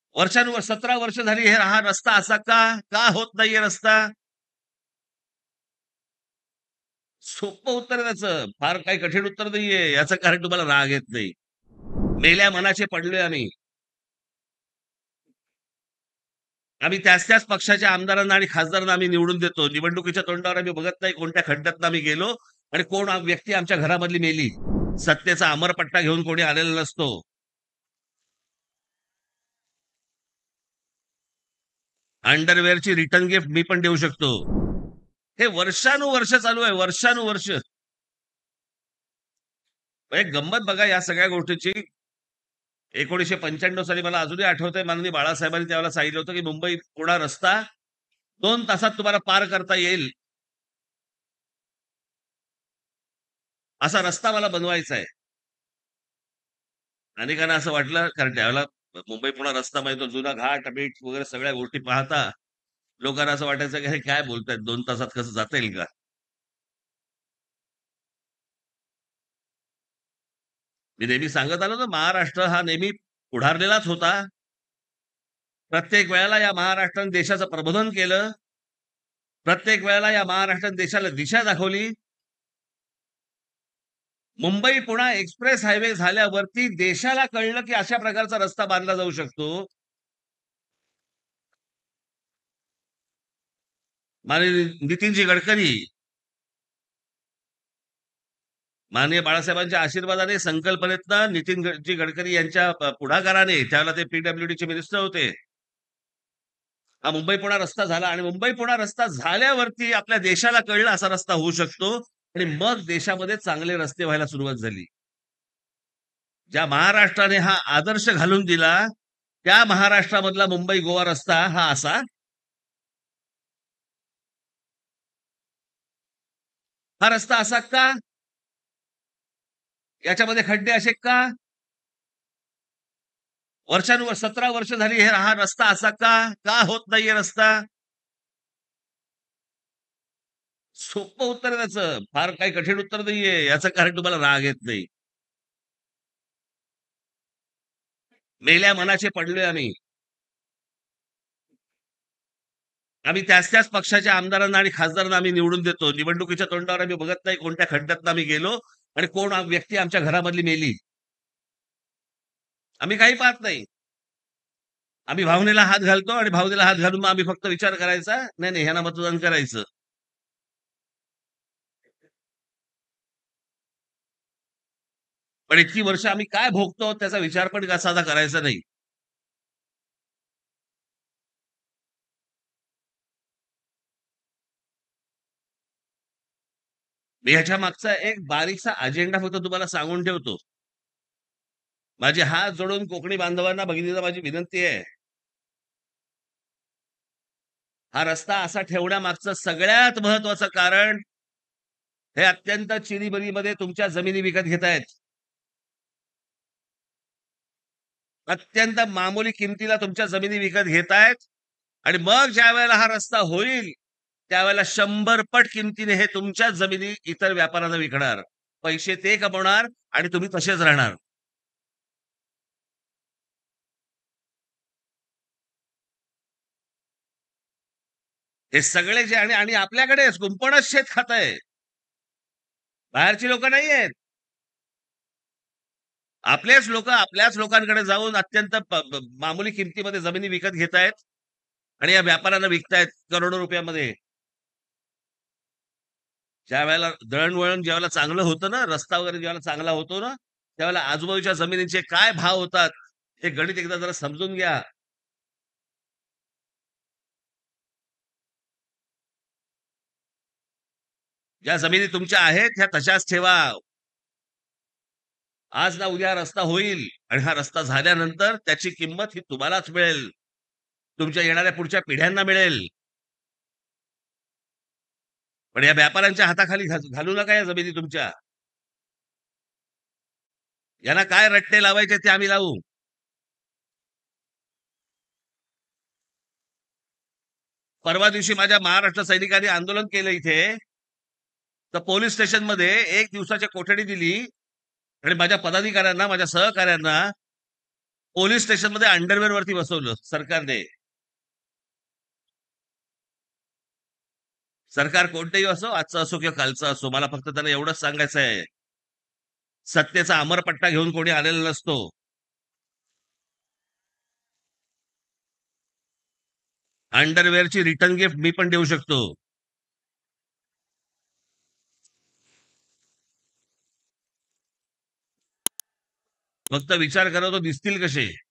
वर्षानुवर्ष 17 वर्ष झाली हा रस्ता असा का होत नाहीये रस्ता? सोपं उत्तर आहे त्याचं. फार काही कठीण उत्तर नाहीये. याचं कारण तुम्हाला राग येत नाही. मेल्या मनाचे पडलोय आम्ही. आम्ही त्याच पक्षाच्या आमदारांना आणि खासदारांना आम्ही निवडून देतो. निवडणुकीच्या तोंडावर आम्ही बघत नाही कोणत्या खड्ड्यात आम्ही गेलो आणि कोण व्यक्ती आमच्या घरामधली मेली. सत्तेचा अमरपट्टा घेऊन कोणी आलेला नसतो. अंडरवेअरची रिटर्न गिफ्ट मी पण देऊ शकतो. हे वर्षानुवर्ष चालू आहे, वर्षानुवर्ष. एक गंमत बघा या सगळ्या गोष्टीची. 1995 साली मला अजूनही आठवतंय, माननीय बाळासाहेबांनी त्यावेळेला सांगितलं होतं की मुंबई पुणा रस्ता 2 तासात तुम्हाला पार करता येईल, असा रस्ता मला बनवायचा आहे. अनेकांना असं वाटलं, कारण त्यावेळेला मुंबई पुणा रस्ता म्हणजे तो जुना घाट बीट वगैरे सगळ्या गोष्टी पाहता लोकांना असं वाटायचं की हे काय बोलतायत, 2 तासात कसं जाता येईल का? मी नेहमी सांगत आलो ना, महाराष्ट्र हा नेहमी पुढारलेलाच होता. प्रत्येक वेळेला या महाराष्ट्राने देशाचं प्रबोधन केलं. प्रत्येक वेळेला या महाराष्ट्राने देशाला दिशा दाखवली. मुंबई पुणा एक्सप्रेस हायवे झाल्यावरती देशाला कळलं की अशा प्रकारचा रस्ता बांधला जाऊ शकतो. माननीय नितीनजी गडकरी, माननीय बाळासाहेबांच्या आशीर्वादाने, संकल्पनेतनं नितीनजी गडकरी यांच्या पुढाकाराने, त्यावेळेला ते पीडब्ल्यूडीचे मिनिस्टर होते, हा मुंबई पुणा रस्ता झाला. आणि मुंबई पुणा रस्ता झाल्यावरती आपल्या देशाला कळलं असा रस्ता होऊ शकतो. आणि मग देशामध्ये चांगले रस्ते व्हायला सुरुवात झाली. ज्या महाराष्ट्राने हा आदर्श घालून दिला, त्या महाराष्ट्रामधला मुंबई गोवा रस्ता हा असा. हा रस्ता असा का? याच्यामध्ये खड्डे असे का? वर्षानुवर्ष 17 वर्ष झाली हा रस्ता असा का होत नाहीये रस्ता? सोपं उत्तर आहे त्याचं. फार काही कठीण उत्तर नाहीये. याचं कारण तुम्हाला राग येत नाही. मेल्या मनाचे पडलोय आम्ही. आम्ही त्याच पक्षाच्या आमदारांना आणि खासदारांना आम्ही निवडून देतो. निवडणुकीच्या तोंडावर आम्ही बघत नाही कोणत्या खड्ड्यात आम्ही गेलो आणि कोण व्यक्ती आमच्या घरामधली मेली. आम्ही काही पाहत नाही. आम्ही भावनेला हात घालतो आणि भावनेला हात घालून मग आम्ही फक्त विचार करायचा, नाही नाही ह्यांना मतदान करायचं. पण इतकी वर्ष आम्ही काय भोगतो त्याचा विचार पण साधा करायचा नाही. मी ह्याच्या मागचा एक बारीकसा अजेंडा फक्त तुम्हाला सांगून ठेवतो. माझे हात जोडून कोकणी बांधवांना भगिनीला माझी विनंती आहे, हा रस्ता असा ठेवण्यामागचं सगळ्यात महत्वाचं कारण, हे अत्यंत चिरीबरीमध्ये तुमच्या जमिनी विकत घेतायत. अत्यंत मामूली किमतीला तुमच्या जमिनी विकत घेतायत. आणि मग ज्या वेळेला हा रस्ता होईल, त्यावेळेला 100 पट किमतीने हे तुमच्या जमिनी इतर व्यापाऱ्यांना विकणार. पैसे ते कमवणार आणि तुम्ही तसेच राहणार. हे सगळे जे आणि आणि आपल्याकडे कुंपणच शेत खात आहे, बाहेरची लोक नाही आहेत. आपल्याच लोकांकडे जाऊन अत्यंत मामूली किमतीमध्ये जमिनी विकत घेतायत आणि या व्यापाऱ्यांना विकतायत करोडो रुपयामध्ये. ज्या वेळेला दळणवळण ज्यावेळेला चांगलं होतं ना, रस्ता वगैरे ज्यावेळेला चांगला होतो ना, त्यावेळेला आजूबाजूच्या जमिनीचे काय भाव होतात हे गणित एकदा जरा समजून घ्या. ज्या जमिनी तुमच्या आहेत ह्या तशाच ठेवा. आज ना उद्या रस्ता होईल आणि हा रस्ता झाल्यानंतर त्याची किंमत ही तुम्हालाच मिळेल, तुमच्या येणाऱ्या पुढच्या पिढ्यांना मिळेल. पण या व्यापाऱ्यांच्या हाताखाली घालू नका या जमिनी तुमच्या. यांना काय रट्टे लावायचे ते आम्ही लावू. परवा दिवशी माझ्या महाराष्ट्र सैनिकांनी आंदोलन केलं इथे, तर पोलीस स्टेशनमध्ये 1 दिवसाची कोठडी दिली आणि माझ्या पदाधिकाऱ्यांना, माझ्या सहकाऱ्यांना पोलीस स्टेशनमध्ये अंडरवेअर वरती बसवलं सरकारने. सरकार कोणतेही असो, आजचं असो किंवा कालचं असो, मला फक्त त्यांना एवढंच सांगायचं आहे, सत्तेचा अमरपट्टा घेऊन कोणी आलेला नसतो. अंडरवेअरची रिटर्न गिफ्ट मी पण देऊ शकतो. फक्त विचार करा तो दिसतील कसे.